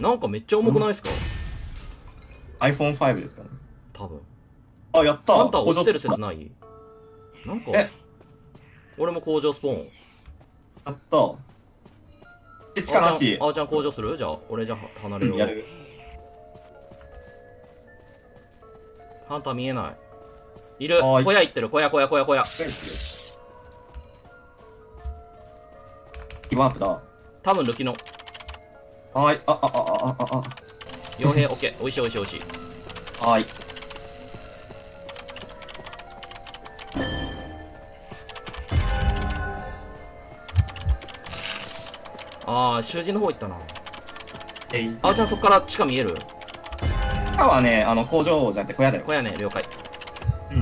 なんかめっちゃ重くないですか？ iPhone5 ですかね。 多分。 あ、やったー。 あんた落ちてる説ない？なんか、俺も工場スポーン。 やったー。地下なし。 あおちゃん工場する？じゃあ、俺じゃあ離れる。 やる。 ハンター見えない。いる。小屋行ってる。小屋。 ワープだ。 多分ルキノ。 はーい。 傭兵、オッケー。おいしい。 はーい。 ああ、囚人の方行ったな。あおちゃんそっから地下見える？ 地下はね、工場じゃなくて小屋だよ。 小屋ね、了解。 うん。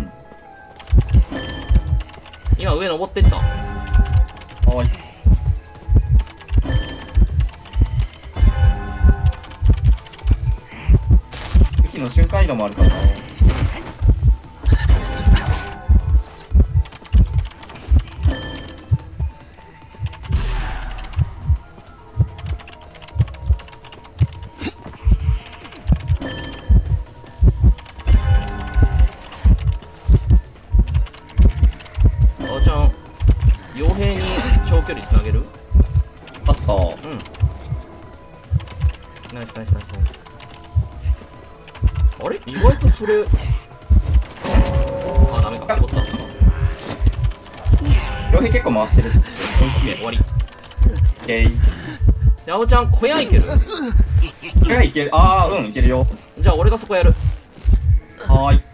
今上登ってった。 はーい。武器の瞬間移動もあるからな。 あおちゃん、傭兵に長距離つなげる？ あった。 うん。ナイス。あれ意外とそれ。あ、ダメか。気持ちだ。 傭兵結構回してるし。 おいしい。終わり。 オッケー。 で、あおちゃん、小屋行ける？ 小屋いける。あー、うん、いけるよ。 じゃあ、俺がそこやる。 はーい。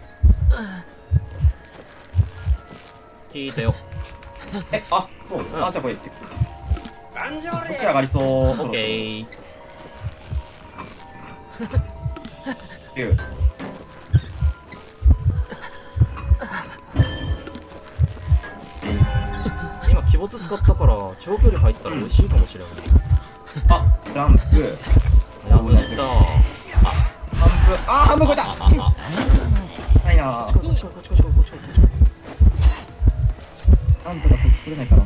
聞いたよ。 あ、そう。あ、じゃあこれ行ってくる。こっち上がりそう。 オッケー。今、鬼没使ったから、長距離入ったら美味しいかもしれない。 あ、ジャンプ。 外した。 半分超えた。ないなー。 こっち。 なんとかこいつ作れないかな。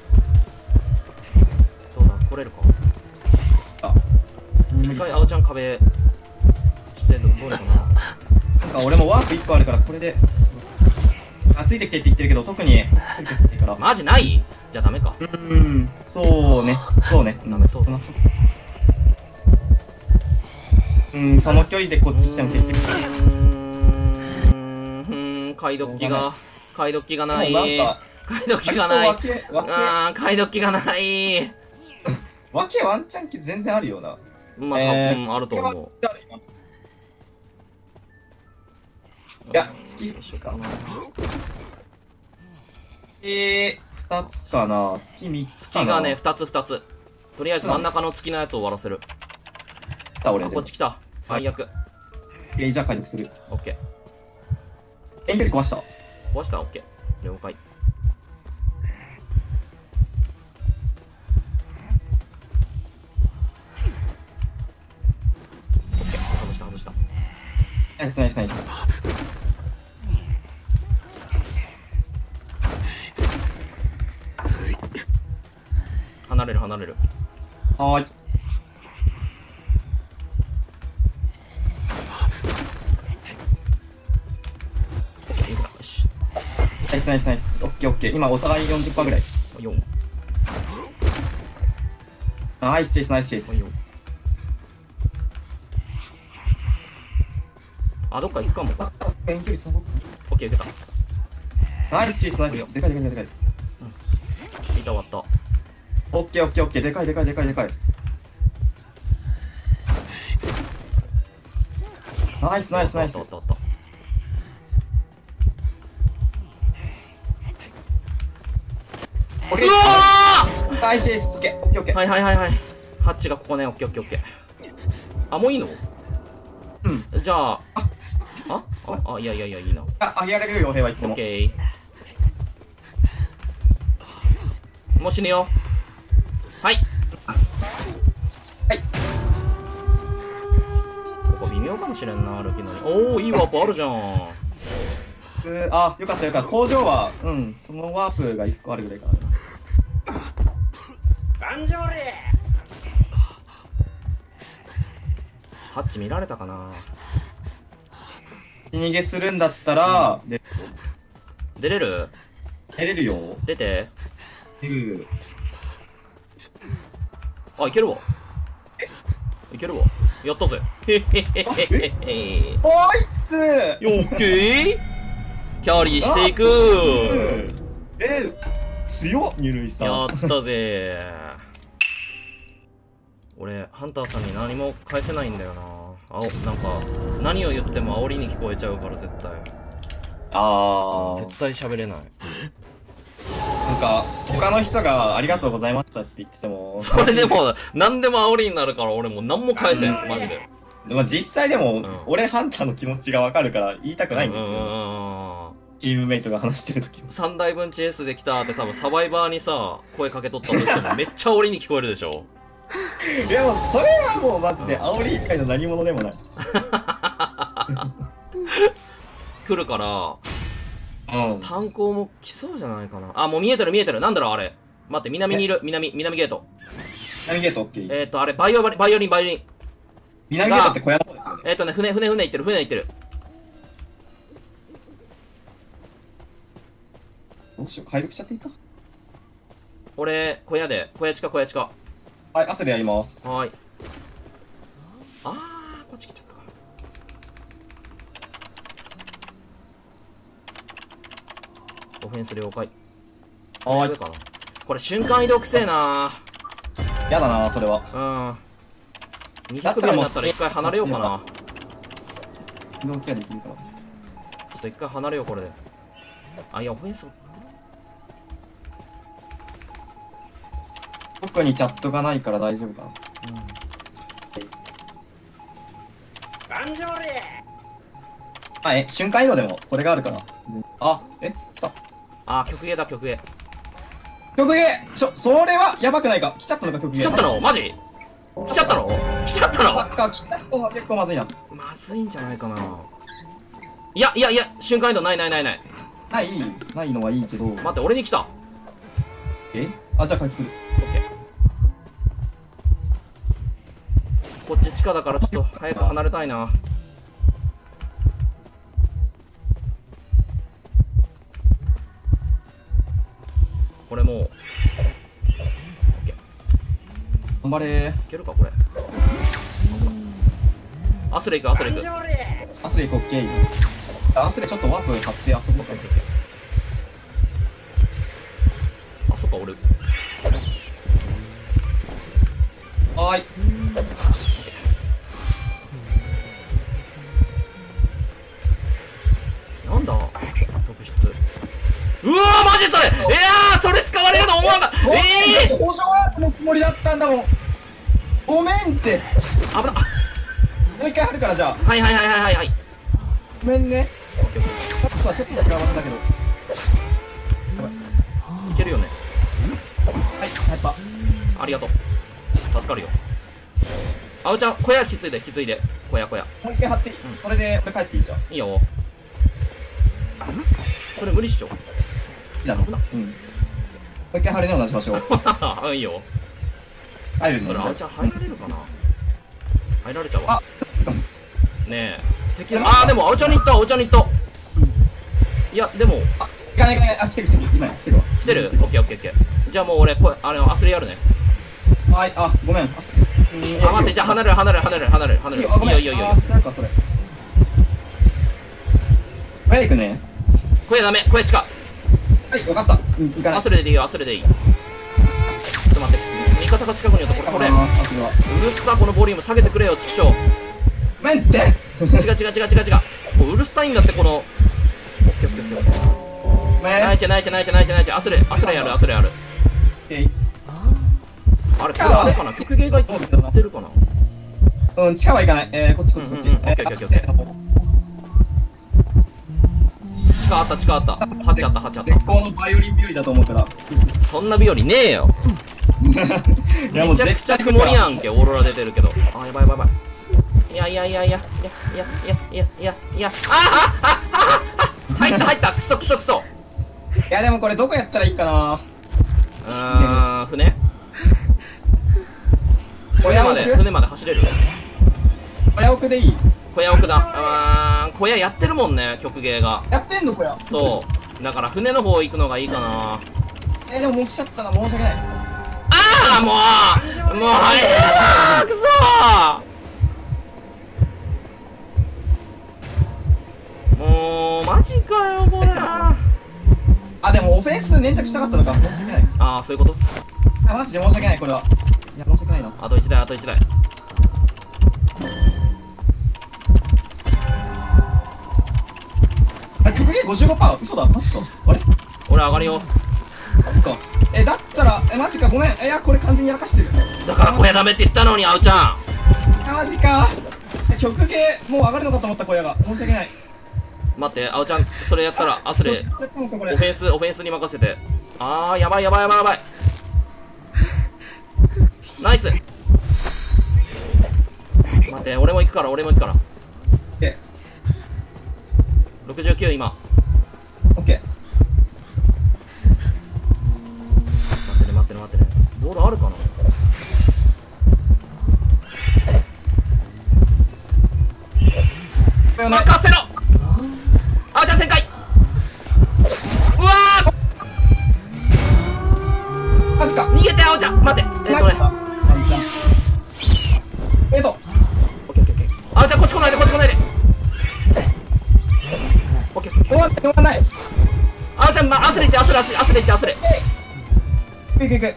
どうだ、来れるか。 あ、 一回、あおちゃん壁してどれかな。 なんか俺もワープ1個あるから、これで。あ、ついてきてって言ってるけど、特についてきてから。 マジない？じゃあダメか。 そうね。 ダメそうだな。 その距離でこっち来ても結局。 解読機がない。 解読機がない。 解読機がない。 ワンチャン全然あるよな。 まあ、多分あると思う。 いや、月2つかな。2つかな。月3つかな。 月がね、2つ。とりあえず真ん中の月のやつを終わらせる。こっち来た。最悪。 じゃあ解読する。 オッケー。遠距離壊した。 オッケー。了解。オッケー。外した。 ナイス。 離れる。 はーい。 よし。 ナイス。オッケー。今お互い 40% ぐらい。 4。 ナイスチェイス。 あ、どっか行くかも。 遠距離すごく。 オッケー、受けた。 ナイスチェイス。でかい。 板終わった。 オッケー。でかい。ナイス。 うわナイスチェイス。オッケー。 はい。ハッチがここね。オッケー。あ、もういいの？じゃあ。いや、いいな。 あげられるよ、傭兵はいつでも。 オッケー。もう死ぬよ。はい。ここ微妙かもしれんな、歩きのに。おお、いいワープあるじゃん。 よかった。工場は、そのワープが1個あるぐらいかな。 ハッチ見られたかな。 逃げするんだったら、 出れる？ 出れるよ。 出て。 出る。 あ、いけるわ。いけるわ。やったぜ。へへへへへ。 おいっす。 オッケー。キャリーしていく。 強っ、ニュルイさん。 やったぜ。俺ハンターさんに何も返せないんだよな。なんか何を言っても煽りに聞こえちゃうから絶対絶対喋れない。 なんか他の人がありがとうございましたって言ってても、 それでも何でも煽りになるから俺もう何も返せんマジで。 まあ実際でも、俺ハンターの気持ちがわかるから言いたくないんですよ。チームメイトが話してる時も 3台分チェイスできたって多分サバイバーにさ声かけとったとしてもめっちゃ煽りに聞こえるでしょ。 いやもうそれはもうマジで煽り以外の何者でもない。 来るから、炭鉱も来そうじゃないかな。あ、もう見えてる見えてる。なんだろうあれ。待って、南にいる。南ゲート。 南ゲートオッケー。 あれ、バイオリン。 南ゲートって小屋の方ですよね。 船行ってる。 どうしよう、回復しちゃっていいか。 俺、小屋近。 はい、アスレやります。 はーい。こっち来ちゃったか。オフェンス了解。 はい。 かな。これ瞬間移動くせえな。 やだな、それは。 200秒になったら一回離れようかな。 移動ケアできるから。 ちょっと一回離れよう、これで。いや、オフェンス。 特にチャットがないから大丈夫かな。瞬間移動でもこれがあるから。来た。 曲芸だ、曲芸。 曲芸それはやばくないか。来ちゃったのか、曲芸。 来ちゃったのマジ？来ちゃったの来ちゃったのは結構まずいな。 まずいんじゃないかな。いや、瞬間移動ない。 ないのはいいけど。 待って、俺に来た。 じゃあ回復する。 オッケー。こっち地下だからちょっと早く離れたいな。これもうオッケー。 頑張れいけるかこれ。アスレ行く。 アスレ行く、オッケー。アスレちょっとワープ買って遊ぼうか。 そっか俺。 はーい。 なんだ特質。うわーマジそれ。それ使われると思わんか。 補助ワープのつもりだったんだもん。ごめんって。 危な。もう一回貼るからじゃあ。 はい。 ごめんね。ちょっとだけ余ったけど。 いけるよね。 はい、やった。 ありがとう。助かるよ。あおちゃん、小屋引き継いで。小屋。 もう一回貼っていい？これで俺帰っていいじゃん。 いいよ。それ無理っしょ。 いいだろ。もう一回貼るね、同じ場所。 いいよ。 入るね。 それあおちゃん入られるかな。入られちゃうわ。ねえ。敵でもあおちゃんに行った。いやでも。 行かない。来てる。今来てるわ。 来てる。オッケー。じゃあもう俺アスレやるね。 はい。ごめん。 待って、じゃあ離れる。いいよ。 なんかそれ。早くね。 声ダメ。声近。 はい、分かった。行かない。 アスレでいい。ちょっと待って。味方が近くに寄った。これ。うるさ、このボリューム下げてくれよ、チクショー。 ごめんって。 違う。もううるさいんだって、この。オッケー。ないちゃ。アスレやる。あれ、これあれかな。曲芸がいってるかな。 地下は行かない。こっち。オッケー。地下あった。ハチあった。絶好のバイオリン日和だと思うから。 そんな日和ねえよ。めちゃくちゃ曇りやんけ。オーロラ出てるけど。やばい。いや。入った。クソ。 いやでもこれどこやったらいいかな。 船まで走れる。 小小屋奥でいい？ 小屋奥だ。小屋やってるもんね、曲芸が。 やってんの小屋？ そうだから船の方行くのがいいかな。 でももう来ちゃったな、申し訳ない。 ああもう早くそもうマジかよこれ。 あ、でもオフェンス粘着したかったのか、申し訳ない。 ああそういうこと。 あ、マジで申し訳ない、これは。いや、申し訳ないな。 あと1台あと1台。 あれ、曲芸 55%？ 嘘だ、マジか。あれ俺上がるよ。 そっか。だったら、マジか、ごめん。いや、これ完全にやらかしてる。 だから小屋ダメって言ったのに、あうちゃん。 あ、マジか。曲芸、もう上がるのかと思った、小屋が。申し訳ない。 待って、あおちゃん、それやったら、アスレ、オフェンスに任せて。あー、やばい。ナイス。待って、俺も行くから。 オッケ 69、今。 ー。オッケー。 待ってね。ボールあるかな。任せろ。あ、じゃあ旋回。うわーマジか。 逃げて、あおちゃん。待って。オッケー。あおちゃん、こっち来ないで。オッケー。 終わんない。 あおちゃん、アスレ行って、アスレ。 いけ。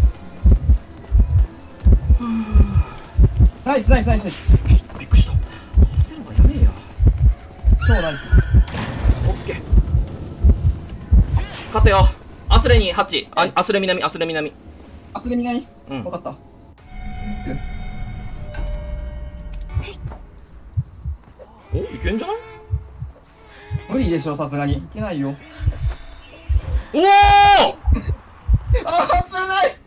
ナイス。 びっくりした。焦るのやめえや。 そうナイス。 オッケー。勝ったよ。アスレにハッチ。アスレ南。 アスレ南？ うん。 分かった。 お、いけんじゃない？ 無理でしょ、さすがに。いけないよ。 おおあ、危ない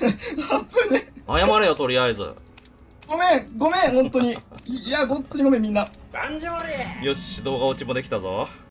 謝れよ、とりあえず。 ごめん、本当に。いや、本当にごめん、みんな。 よし、動画落ちもできたぞ。